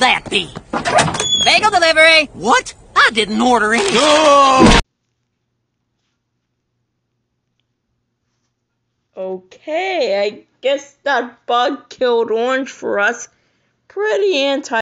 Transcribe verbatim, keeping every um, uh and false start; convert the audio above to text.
that be? Bagel delivery! What? I didn't order any. Okay, I guess that bug killed Orange for us. Pretty anti